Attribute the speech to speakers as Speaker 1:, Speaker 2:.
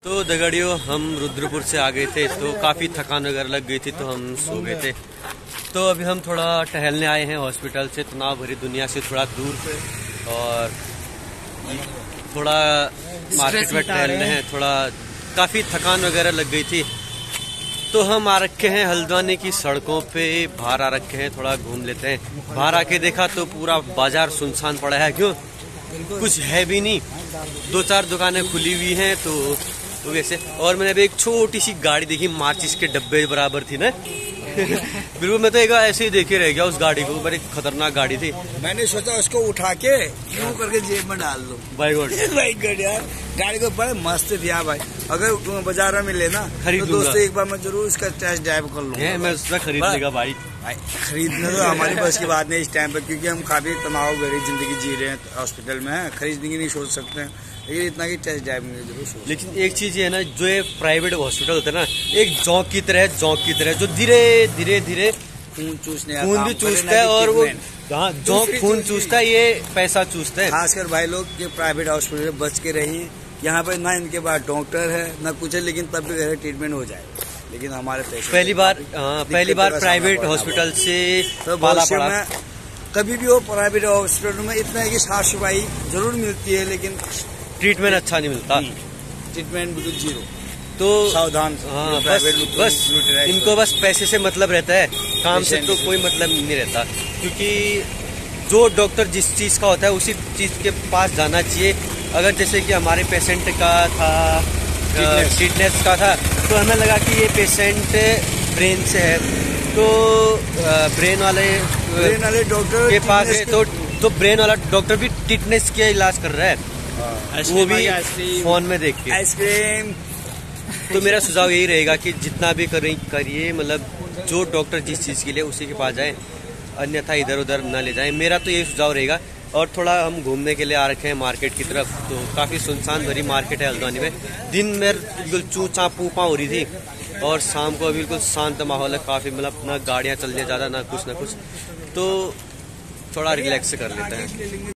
Speaker 1: तो दगड़ियों, हम रुद्रपुर से आ गए थे तो काफ़ी थकान वगैरह लग गई थी तो हम सो गए थे। तो अभी हम थोड़ा टहलने आए हैं हॉस्पिटल से, तनाव भरी दुनिया से थोड़ा दूर, और थोड़ा मार्केट में टहलने हैं। थोड़ा काफ़ी थकान वगैरह लग गई थी तो हम आ रखे हैं हल्द्वानी की सड़कों पे, बाहर आ रखे हैं, थोड़ा घूम लेते हैं। बाहर आके देखा तो पूरा बाजार सुनसान पड़ा है, क्यों कुछ है भी नहीं, 2-4 दुकानें खुली हुई हैं तो वैसे। और मैंने अभी एक छोटी सी गाड़ी देखी, माचिस के डब्बे बराबर थी ना बिल्कुल, मैं तो एक ऐसे ही देखे रह गया उस गाड़ी को, बड़ी खतरनाक गाड़ी थी।
Speaker 2: मैंने सोचा उसको उठा के यूं करके जेब में डाल दो।
Speaker 1: बाई गॉड
Speaker 2: यार, गाड़ी को बड़े मस्त दिया भाई। अगर तुम्हें बाजार में मिले ना
Speaker 1: खरीद
Speaker 2: तो दोस्तों एक बार मैं जरूर इसका टेस्ट ड्राइव कर लूंगा।
Speaker 1: मैं उसका खरीद लेगा भाई।
Speaker 2: खरीदना तो हमारी बस की बात नहीं इस टाइम पर, क्योंकि हम काफी तनाव भरी जिंदगी जी रहे हैं, हॉस्पिटल में है, खरीदने की नहीं सोच सकते हैं, लेकिन इतना की टेस्ट ड्राइव में जरूर सोच।
Speaker 1: लेकिन एक चीज ये है ना, जो ये प्राइवेट हॉस्पिटल होता है ना, एक जौक की तरह जो धीरे धीरे
Speaker 2: खून चूसने,
Speaker 1: खून भी चूसता है, और वो जौक खून चूसता है, ये पैसा चूसता है।
Speaker 2: खासकर भाई लोग के प्राइवेट हॉस्पिटल में बच के रहिए। यहाँ पे ना इनके पास डॉक्टर है ना कुछ है, लेकिन तब भी घर ट्रीटमेंट हो जाए। लेकिन हमारे
Speaker 1: पहली बार प्राइवेट हॉस्पिटल से
Speaker 2: तो भविष्य में कभी भी वो प्राइवेट हॉस्पिटल में इतना है कि साफ सफाई जरूर मिलती है, लेकिन
Speaker 1: ट्रीटमेंट अच्छा नहीं मिलता,
Speaker 2: ट्रीटमेंट बिल्कुल जीरो।
Speaker 1: तो
Speaker 2: सावधान।
Speaker 1: हाँ, बस इनको बस पैसे से मतलब रहता है, काम से तो कोई मतलब नहीं रहता। क्योंकि जो डॉक्टर जिस चीज का होता है उसी चीज के पास जाना चाहिए। अगर जैसे कि हमारे पेशेंट का था, फिटनेस का था, तो हमें लगा कि ये पेशेंट ब्रेन से है, तो ब्रेन वाले
Speaker 2: डॉक्टर
Speaker 1: के पास है, तो ब्रेन वाला डॉक्टर भी टिटनेस के इलाज कर रहा है, वो भी फोन में देख के।
Speaker 2: आइसक्रीम।
Speaker 1: तो मेरा सुझाव यही रहेगा कि जितना भी करिए, मतलब जो डॉक्टर जिस चीज़ के लिए उसी के पास जाए, अन्यथा इधर उधर ना ले जाए। मेरा तो यही सुझाव रहेगा। और थोड़ा हम घूमने के लिए आ रखे हैं मार्केट की तरफ, तो काफ़ी सुनसान भरी मार्केट है हल्द्वानी में। दिन में बिल्कुल चू चा पू पा हो रही थी, और शाम को बिल्कुल शांत माहौल है, काफ़ी मतलब ना गाड़ियाँ चल रही ज़्यादा, ना कुछ, तो थोड़ा रिलैक्स कर लेते हैं।